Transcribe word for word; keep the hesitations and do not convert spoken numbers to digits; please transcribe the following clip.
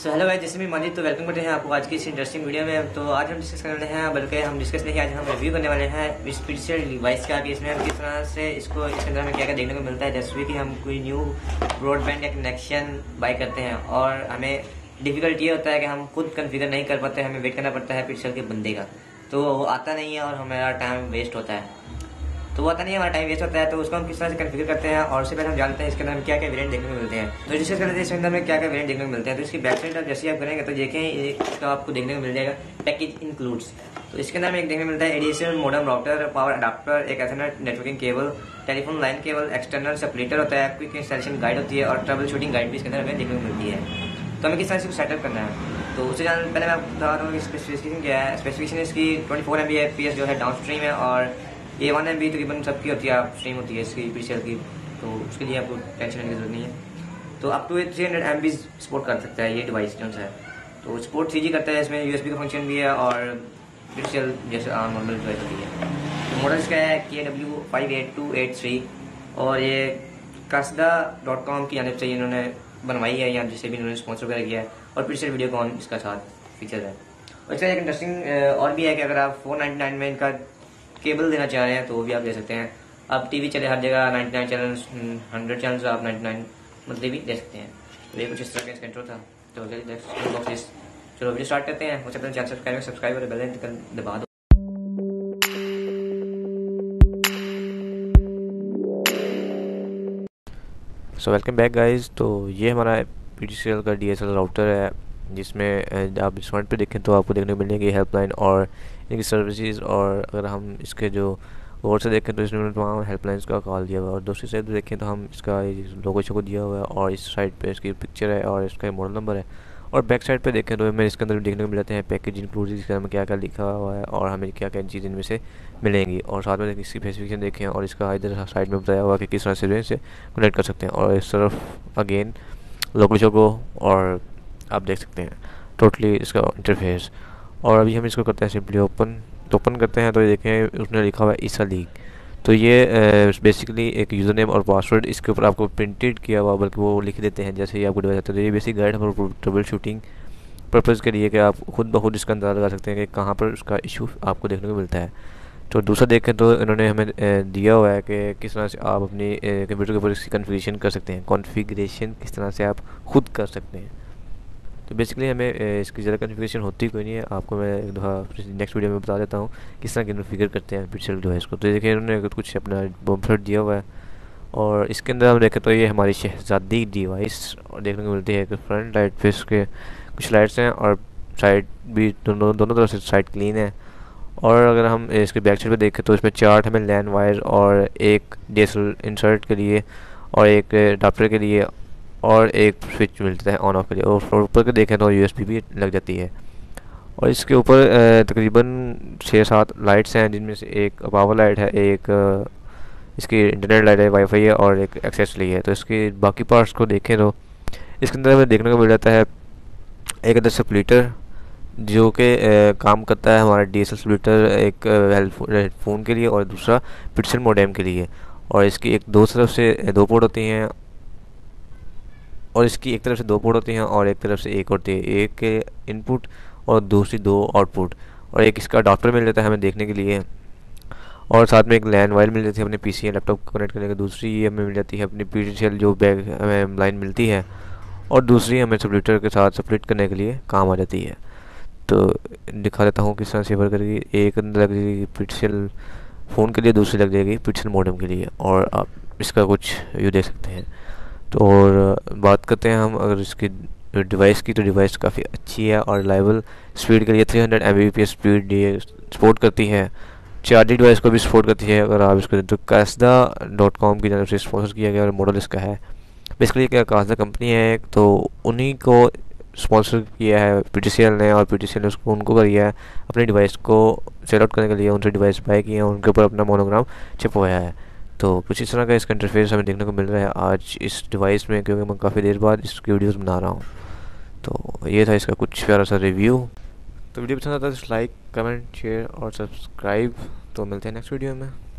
So hello guys, जैसे भी मौजूद तो वेलकम करते हैं आपको आज की इस इंटरेस्टिंग वीडियो में। तो आज हम डिस्कस करने वाले हैं, बल्कि हम डिस्कस नहीं, आज हम रिव्यू करने वाले हैं इस स्पेशल डिवाइस का कि इसमें हम किस तरह से इसको इसके अंदर हमें क्या क्या देखने को मिलता है। जैसे कि हम कोई न्यू ब्रॉडबैंड या कनेक्शन बाय करते हैं और हमें डिफिकल्ट ये होता है कि हम खुद कन्फिगर नहीं कर पाते, हमें वेट करना पड़ता है पिक्सल के बंदे का, तो वो आता नहीं है और हमारा टाइम वेस्ट होता है। तो वो आता नहीं है, हमारा टाइम वेस्ट होता है। तो उसको हम किस तरह से कन्फिगर करते हैं और उससे पहले हम जानते हैं इसके अंदर क्या क्या वेरिएंट देखने को मिलते हैं। तो डिस्कस करते हैं इसके अंदर में क्या क्या वेरिएंट देखने को मिलते हैं। तो इसकी बैक साइड आप जैसे आप करेंगे तो देखें इसका आपको देखने को मिल जाएगा पैकेज इंक्लूड्स। तो इसके अंदर में एक देखने को मिलता है additional modern router, power adapter, एक ethernet networking cable, telephone line cable, external splitter होता है, क्विक इंस्टॉलेशन गाइड होती है और ट्रबल शूटिंग गाइड भी इसके अंदर हमें देखने को मिलती है। तो हमें किस तरह से सेटअप करना है, तो उससे जान पहले मैं आपको बता रहा हूँ स्पेसिफिकेशन क्या है। स्पेसिफिकेशन इसकी twenty four M B F P S जो है डाउन स्ट्रीम है और ये वन एम बी तकरीबन सबकी होती है, आप स्ट्रीम होती है इसकी पीसीएल की, तो उसके लिए आपको टेंशन लेने की जरूरत नहीं है। तो up to three hundred M B support कर सकता है ये डिवाइस जो है। तो सपोर्ट थ्री जी करता है, इसमें यूएसबी का फंक्शन भी है और पीसीएल जैसे नॉर्मल डिवाइस होती है। तो मॉडल इसका है के W five eight two eight three और ये कसदा डॉट कॉम की जानिब से इन्होंने बनवाई है या जिसे भी इन्होंने स्पॉन्सर वगैरह किया है और पीसीएल वीडियोकॉन इसका साथ फीचर है। और इसका एक इंटरेस्टिंग और भी है कि अगर आप फोर नाइन्टी नाइन में इनका केबल देना चाह रहे हैं तो वो भी आप ले सकते हैं। अब टीवी चले हर जगह ninety nine channel, hundred channel आप नाइन्टी नाइन मतलब भी दे सकते हैं। तो ये कुछ इस तरह का इसका इंट्रो था। तो चलो वीडियो स्टार्ट करते हैं। उससे पहले चैनल सब्सक्राइब सब्सक्राइब और बेल आइकन दबा दो। So welcome back guys. तो ये हमारा पीटीसीएल का डीएसएल राउटर है जिसमें आप इस फ्रंट पे देखें तो आपको देखने को मिलेंगे हेल्पलाइन और इनकी सर्विसेज। और अगर हम इसके जो गौर से देखें तो इसमें तमाम हेल्पलाइंस का कॉल दिया हुआ है। और दूसरी साइड देखें तो हम इसका लोगो को दिया हुआ है और इस साइड पे इसकी पिक्चर है और इसका मॉडल नंबर है। और बैक साइड पे देखें तो हमें इसके अंदर देखने को मिलते हैं पैकेज इंक्लूड, इसके अंदर क्या क्या लिखा हुआ है और हमें क्या क्या चीज़ इनमें से मिलेंगी। और साथ में इसकी स्पेसिफिकेशन देखें और इसका इधर साइड में बताया हुआ कि किस तरह से से कनेक्ट कर सकते हैं। और इस तरफ अगेन लोगो को और आप देख सकते हैं टोटली इसका इंटरफेस। और अभी हम इसको करते हैं सिंपली ओपन। तो ओपन करते हैं तो ये देखें उसने लिखा हुआ है ईसा लीग। तो ये बेसिकली uh, एक यूज़र नेम और पासवर्ड इसके ऊपर आपको प्रिंटेड किया हुआ, बल्कि वो लिख देते हैं जैसे ही आपको डिवाइस आता है। तो ये बेसिक गाइड है ट्रबल शूटिंग पर्पज़ के लिए कि आप खुद ब खुद इसका अंदाज़ा लगा सकते हैं कि कहाँ पर उसका इशू आपको देखने को मिलता है। तो दूसरा देखें तो इन्होंने हमें दिया हुआ है कि किस तरह से आप अपनी कंप्यूटर के ऊपर इसकी कॉन्फ़िगरेशन कर सकते हैं, कॉन्फ़िगरेशन किस तरह से आप खुद कर सकते हैं। तो बेसिकली हमें इसकी ज़्यादा कॉन्फ़िगरेशन होती कोई नहीं है, आपको मैं एक दफ़ा नेक्स्ट वीडियो में बता देता हूँ किस तरह कॉन्फ़िगर करते हैं पीसीएल डिवाइस को। तो देखिए इन्होंने कुछ अपना बम्फर दिया हुआ है और इसके अंदर हम देखें तो ये हमारी शहजादी डिवाइस और देखने को मिलती है कि फ्रंट लाइट पे इसके कुछ लाइट्स हैं और साइड भी दोनों दोनों तरफ से साइड क्लीन है। और अगर हम इसके बैक साइड पे देखें तो इसमें चार्ट हमें लैन वायर और एक डीएसएल इंसर्ट के लिए और एक अडाप्टर के लिए और एक स्विच मिलता है ऑन ऑफ के लिए। और ऊपर के देखें तो यूएसबी भी लग जाती है। और इसके ऊपर तकरीबन छः सात लाइट्स हैं जिनमें से एक पावर लाइट है, एक इसकी इंटरनेट लाइट है, वाईफाई है और एक एक्सेस ली है। तो इसके बाकी पार्ट्स को देखें तो इसके अंदर हमें देखने को मिल जाता है एक अंदर स्प्लिटर जो कि काम करता है हमारा डीएसएल स्प्लिटर, एक हेडफोन के लिए और दूसरा पिक्सल मोडेम के लिए। और इसकी एक दो तरफ से दो पोर्ट होती हैं और इसकी एक तरफ से दो पोर्ट होती हैं और एक तरफ से एक होती है, एक इनपुट और दूसरी दो आउटपुट। और एक इसका अडाप्टर मिल जाता है हमें देखने के लिए और साथ में एक लैन वायर मिल जाती है अपने पीसी या लैपटॉप को कनेक्ट करने के। दूसरी हमें मिल जाती है अपनी पीसीएल जो बैग हमें लाइन मिलती है और दूसरी हमें स्प्लिटर के साथ स्प्लिट करने के लिए काम आ जाती है। तो दिखा देता हूँ किस तरह से वर्क करेगी। एक अंदर लग जाएगी पीसीएल फ़ोन के लिए, दूसरी लग जाएगी पीसीएल मॉडेम के लिए और आप इसका कुछ व्यू देख सकते हैं। तो और बात करते हैं हम अगर इसकी डिवाइस की, तो डिवाइस काफ़ी अच्छी है और रिलायबल स्पीड के लिए three hundred M B P S speed ये सपोर्ट करती है। चार्जिंग डिवाइस को भी सपोर्ट करती है अगर आप इसको। तो कासदा डॉट कॉम की जानब से स्पॉन्सर किया गया और मॉडल इसका है। बेसिकली क्या कासदा कंपनी है तो उन्हीं को स्पॉन्सर किया है पीटीसीएल ने और पीटीसीएल ने उसको उनको किया है अपनी डिवाइस को सेल आउट करने के लिए। उनसे डिवाइस बाय किए हैं, उनके ऊपर अपना मोनोग्राम चिपवाया है। तो कुछ इस तरह का इसका इंटरफेस हमें देखने को मिल रहा है आज इस डिवाइस में, क्योंकि मैं काफ़ी देर बाद इसकी वीडियोस बना रहा हूँ। तो ये था इसका कुछ प्यारा सा रिव्यू। तो वीडियो पसंद आता है तो लाइक, कमेंट, शेयर और सब्सक्राइब। तो मिलते हैं नेक्स्ट वीडियो में।